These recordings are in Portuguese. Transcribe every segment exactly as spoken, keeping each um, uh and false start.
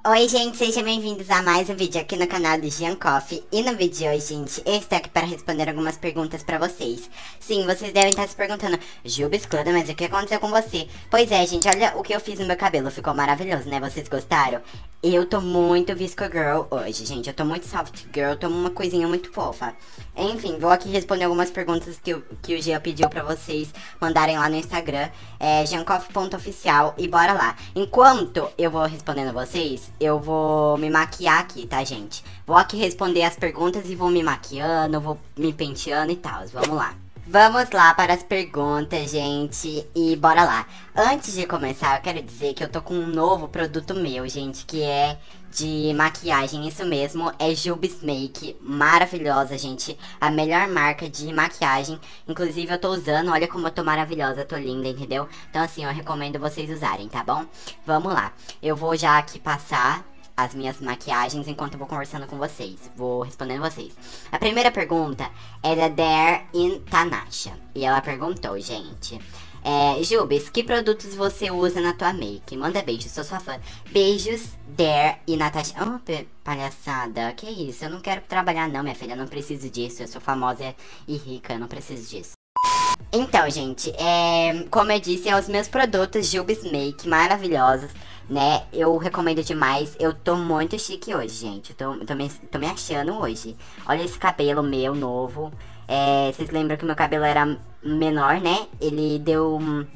Oi gente, sejam bem-vindos a mais um vídeo aqui no canal do Jean Coffee. E no vídeo de hoje, gente, eu estou aqui para responder algumas perguntas pra vocês. Sim, vocês devem estar se perguntando: Juba Excluda, mas o que aconteceu com você? Pois é, gente, olha o que eu fiz no meu cabelo, ficou maravilhoso, né? Vocês gostaram? Eu tô muito Visco Girl hoje, gente, eu tô muito Soft Girl, tô uma coisinha muito fofa. Enfim, vou aqui responder algumas perguntas que, eu, que o Jean pediu pra vocês mandarem lá no Instagram, é jeancoffee ponto oficial, e bora lá. Enquanto eu vou respondendo vocês, eu vou me maquiar aqui, tá, gente? Vou aqui responder as perguntas e vou me maquiando, vou me penteando e tal. Vamos lá. Vamos lá para as perguntas, gente, e bora lá. Antes de começar, eu quero dizer que eu tô com um novo produto meu, gente, que é de maquiagem, isso mesmo, é Jubes Make, maravilhosa, gente, a melhor marca de maquiagem. Inclusive eu tô usando, olha como eu tô maravilhosa, tô linda, entendeu? Então assim, eu recomendo vocês usarem, tá bom? Vamos lá, eu vou já aqui passar as minhas maquiagens enquanto eu vou conversando com vocês. Vou respondendo vocês. A primeira pergunta é da Dare in Tanasha. E ela perguntou, gente: é, Jubes, que produtos você usa na tua make? Manda beijos, sou sua fã. Beijos, Dare e Natasha. Oh, palhaçada, que isso? Eu não quero trabalhar não, minha filha, eu não preciso disso. Eu sou famosa e rica, eu não preciso disso. Então, gente, é, como eu disse, é os meus produtos Jubes Make, maravilhosos, né? Eu recomendo demais. Eu tô muito chique hoje, gente. Eu tô, tô, me, tô me achando hoje. Olha esse cabelo meu novo. É, vocês lembram que meu cabelo era menor, né? Ele deu um,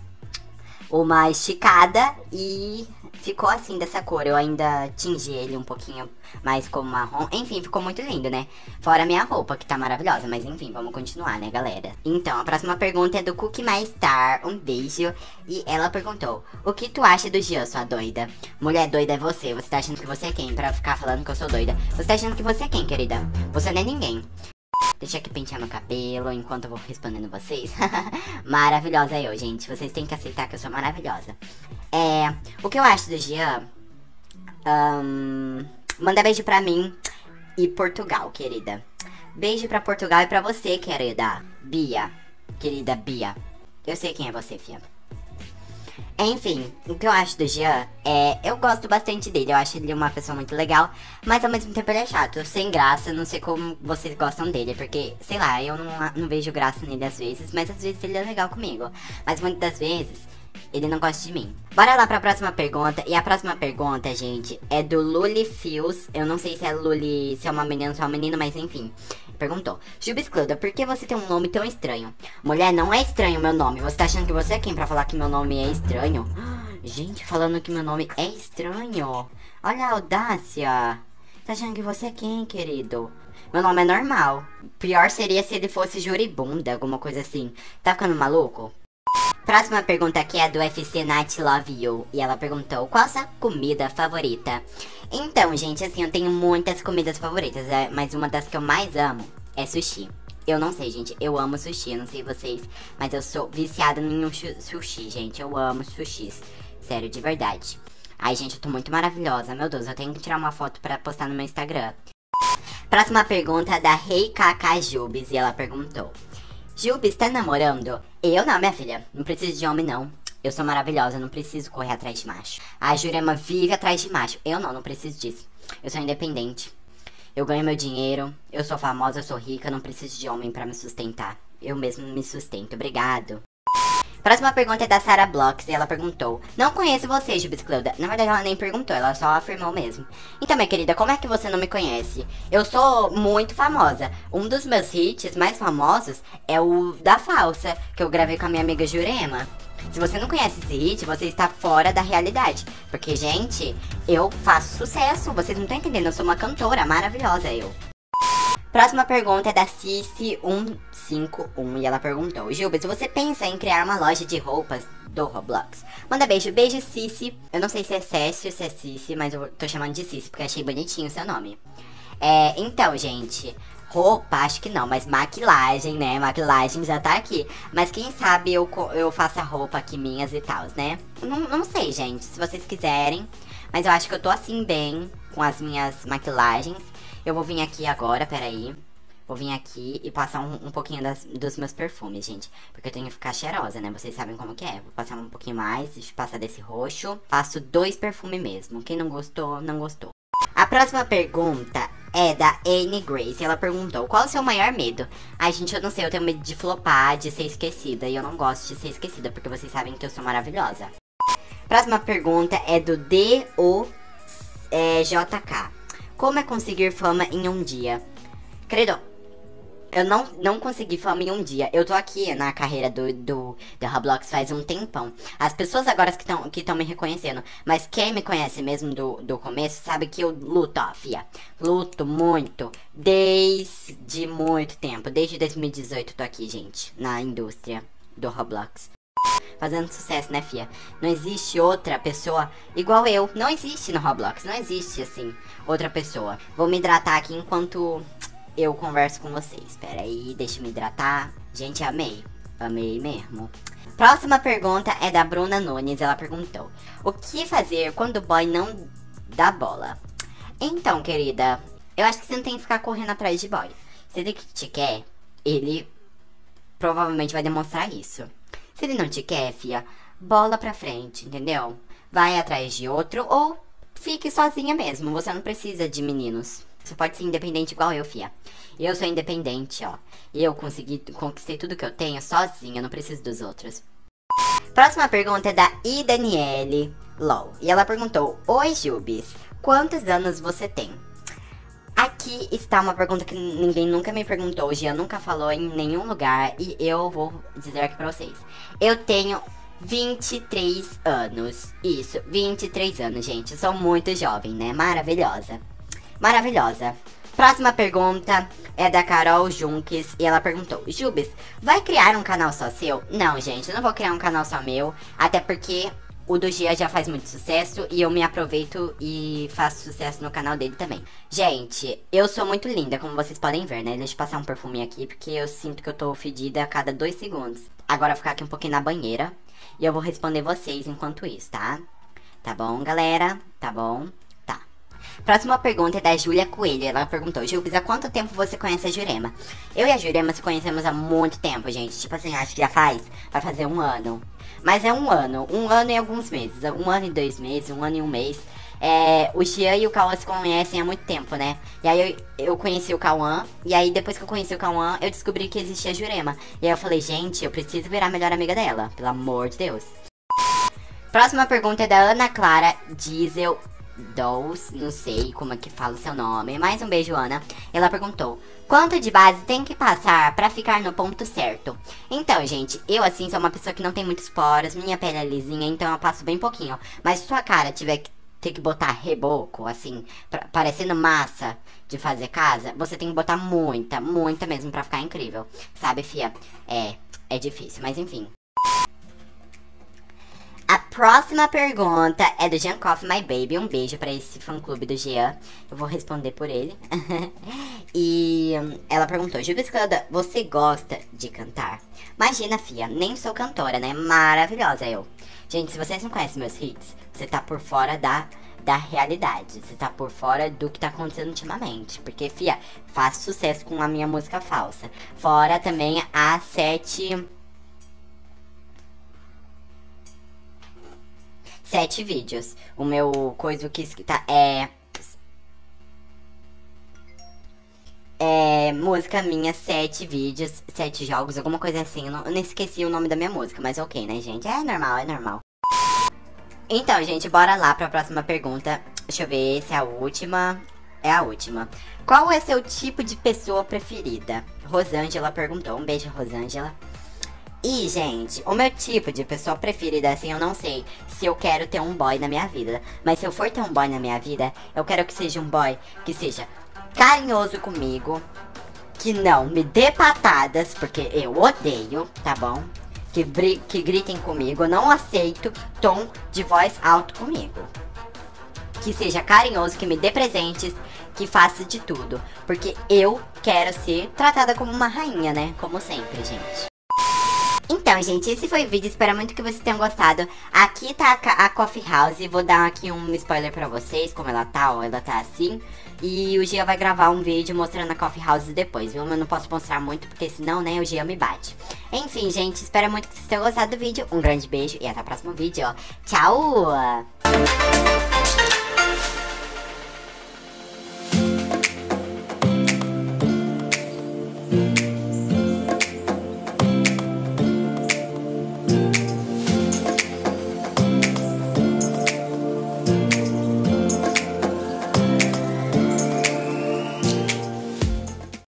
uma esticada e ficou assim, dessa cor. Eu ainda tingi ele um pouquinho mais como marrom. Enfim, ficou muito lindo, né? Fora a minha roupa, que tá maravilhosa. Mas enfim, vamos continuar, né, galera? Então, a próxima pergunta é do Cookie My Star. Um beijo. E ela perguntou: o que tu acha do Jean, sua doida? Mulher doida é você. Você tá achando que você é quem pra ficar falando que eu sou doida? Você tá achando que você é quem, querida? Você não é ninguém. Deixa aqui pentear meu cabelo enquanto eu vou respondendo vocês. Maravilhosa eu, gente. Vocês têm que aceitar que eu sou maravilhosa. É, o que eu acho do Jean? Um, manda beijo pra mim e Portugal, querida. Beijo pra Portugal e pra você, querida Bia. Querida Bia. Eu sei quem é você, fia. Enfim, o que eu acho do Jean é... eu gosto bastante dele, eu acho ele uma pessoa muito legal, mas ao mesmo tempo ele é chato, sem graça. Não sei como vocês gostam dele, porque, sei lá, eu não, não vejo graça nele às vezes, mas às vezes ele é legal comigo. Mas muitas das vezes ele não gosta de mim. Bora lá pra próxima pergunta. E a próxima pergunta, gente, é do Luli Fios. Eu não sei se é Luli, se é uma menina ou se é um menino, mas enfim. Perguntou: Juba Excluda, por que você tem um nome tão estranho? Mulher, não é estranho meu nome. Você tá achando que você é quem pra falar que meu nome é estranho? Gente, falando que meu nome é estranho. Olha a audácia. Tá achando que você é quem, querido? Meu nome é normal. Pior seria se ele fosse Juribunda, alguma coisa assim. Tá ficando maluco? Próxima pergunta aqui é do F C Night Love You. E ela perguntou: qual a sua comida favorita? Então, gente, assim, eu tenho muitas comidas favoritas, mas uma das que eu mais amo é sushi. Eu não sei, gente, eu amo sushi, eu não sei vocês, mas eu sou viciada em um sushi, gente. Eu amo sushis, sério, de verdade. Ai, gente, eu tô muito maravilhosa, meu Deus, eu tenho que tirar uma foto pra postar no meu Instagram. Próxima pergunta é da Rei Kaká Jubes. E ela perguntou: Jubes, tá namorando? Eu não, minha filha, não preciso de homem não. Eu sou maravilhosa, não preciso correr atrás de macho. A Jurema vive atrás de macho. Eu não, não preciso disso. Eu sou independente. Eu ganho meu dinheiro. Eu sou famosa, eu sou rica. Não preciso de homem pra me sustentar. Eu mesmo me sustento. Obrigado. Próxima pergunta é da Sarah Blocks. E ela perguntou: não conheço você, Juba Excluda. Na verdade ela nem perguntou, ela só afirmou mesmo. Então, minha querida, como é que você não me conhece? Eu sou muito famosa. Um dos meus hits mais famosos é o da Falsa, que eu gravei com a minha amiga Jurema. Se você não conhece esse hit, você está fora da realidade. Porque, gente, eu faço sucesso. Vocês não estão entendendo, eu sou uma cantora maravilhosa, eu. Próxima pergunta é da Cici um cinco um. E ela perguntou: Juba, se você pensa em criar uma loja de roupas do Roblox? Manda beijo, beijo Cici. Eu não sei se é Cécio, se é Cici, mas eu tô chamando de Cici porque achei bonitinho o seu nome. É, então, gente, roupa, acho que não, mas maquilagem, né? Maquilagem já tá aqui. Mas quem sabe eu, eu faça roupa aqui minhas e tal, né? Não, não sei, gente, se vocês quiserem. Mas eu acho que eu tô assim bem com as minhas maquilagens. Eu vou vir aqui agora, peraí. vou vir aqui e passar um, um pouquinho das, dos meus perfumes, gente. Porque eu tenho que ficar cheirosa, né? Vocês sabem como que é. Vou passar um pouquinho mais, deixa eu passar desse roxo. Passo dois perfumes mesmo. Quem não gostou, não gostou. A próxima pergunta é da Anne Grace. Ela perguntou, qual o seu maior medo? Ai, gente, eu não sei, eu tenho medo de flopar, de ser esquecida. E eu não gosto de ser esquecida, porque vocês sabem que eu sou maravilhosa. Próxima pergunta é do D O J K. Como é conseguir fama em um dia? Credo, eu não, não consegui fama em um dia. Eu tô aqui na carreira do, do, do Roblox faz um tempão. As pessoas agora que estão que me reconhecendo, mas quem me conhece mesmo do, do começo sabe que eu luto, ó, fia. Luto muito, desde muito tempo. Desde dois mil e dezoito tô aqui, gente, na indústria do Roblox. Fazendo sucesso, né, fia? Não existe outra pessoa igual eu. Não existe no Roblox, não existe, assim, outra pessoa. Vou me hidratar aqui enquanto eu converso com vocês. Espera aí, deixa eu me hidratar. Gente, amei. Amei mesmo. Próxima pergunta é da Bruna Nunes. Ela perguntou, o que fazer quando o boy não dá bola? Então, querida, eu acho que você não tem que ficar correndo atrás de boy. Se ele te quer, ele provavelmente vai demonstrar isso. Se ele não te quer, fia, bola pra frente, entendeu? Vai atrás de outro ou fique sozinha mesmo. Você não precisa de meninos. Você pode ser independente igual eu, fia. Eu sou independente, ó. Eu consegui, conquistei tudo que eu tenho sozinha, não preciso dos outros. Próxima pergunta é da I Daniele LOL. E ela perguntou, oi, Jubes, quantos anos você tem? Aqui está uma pergunta que ninguém nunca me perguntou, o Jean nunca falou em nenhum lugar e eu vou dizer aqui pra vocês. Eu tenho vinte e três anos, isso, vinte e três anos, gente, sou muito jovem, né, maravilhosa, maravilhosa. Próxima pergunta é da Carol Junques e ela perguntou, Jubes, vai criar um canal só seu? Não, gente, eu não vou criar um canal só meu, até porque o do Gia já faz muito sucesso e eu me aproveito e faço sucesso no canal dele também. Gente, eu sou muito linda, como vocês podem ver, né? Deixa eu passar um perfume aqui, porque eu sinto que eu tô fedida a cada dois segundos. Agora eu vou ficar aqui um pouquinho na banheira e eu vou responder vocês enquanto isso, tá? Tá bom, galera? Tá bom? Tá. Próxima pergunta é da Júlia Coelho. Ela perguntou, Jubes, há quanto tempo você conhece a Jurema? Eu e a Jurema se conhecemos há muito tempo, gente. Tipo assim, acho que já faz, vai fazer um ano. Mas é um ano, um ano e alguns meses, um ano e dois meses, um ano e um mês. É, o Jean e o Cauã se conhecem há muito tempo, né? E aí eu, eu conheci o Cauã, e aí depois que eu conheci o Cauã, eu descobri que existia a Jurema. E aí eu falei, gente, eu preciso virar a melhor amiga dela, pelo amor de Deus. Próxima pergunta é da Ana Clara Diesel Dous, não sei como é que fala o seu nome. Mais um beijo, Ana. Ela perguntou, quanto de base tem que passar pra ficar no ponto certo? Então, gente, eu assim sou uma pessoa que não tem muitos poros, minha pele é lisinha, então eu passo bem pouquinho. Mas se sua cara tiver que ter que botar reboco, assim, pra, parecendo massa de fazer casa, você tem que botar muita, muita mesmo pra ficar incrível. Sabe, fia? É, é difícil, mas enfim. A próxima pergunta é do Jean Coffee My Baby. Um beijo pra esse fã-clube do Jean. Eu vou responder por ele. E ela perguntou, Jubes Clã, você gosta de cantar? Imagina, fia, nem sou cantora, né? Maravilhosa eu. Gente, se vocês não conhecem meus hits, você tá por fora da, da realidade. Você tá por fora do que tá acontecendo ultimamente. Porque, fia, faço sucesso com a minha música falsa. Fora também a sete... Sete vídeos. O meu coisa que tá é... É... Música minha, sete vídeos, sete jogos, alguma coisa assim. Eu não, eu não esqueci o nome da minha música, mas ok, né, gente? É normal, é normal. Então, gente, bora lá pra próxima pergunta. Deixa eu ver se é a última. É a última. Qual é seu tipo de pessoa preferida? Rosângela perguntou. Um beijo, Rosângela. E, gente, o meu tipo de pessoa preferida, assim, eu não sei se eu quero ter um boy na minha vida. Mas se eu for ter um boy na minha vida, eu quero que seja um boy que seja carinhoso comigo, que não me dê patadas, porque eu odeio, tá bom? Que, que gritem comigo, eu não aceito tom de voz alto comigo. Que seja carinhoso, que me dê presentes, que faça de tudo. Porque eu quero ser tratada como uma rainha, né? Como sempre, gente. Então, Então, gente, esse foi o vídeo, espero muito que vocês tenham gostado. Aqui tá a, a Coffee House, vou dar aqui um spoiler pra vocês, como ela tá, ó, ela tá assim. E o Gia vai gravar um vídeo mostrando a Coffee House depois, viu? Eu não posso mostrar muito, porque senão, né, o Gia me bate. Enfim, gente, espero muito que vocês tenham gostado do vídeo. Um grande beijo e até o próximo vídeo, ó. Tchau!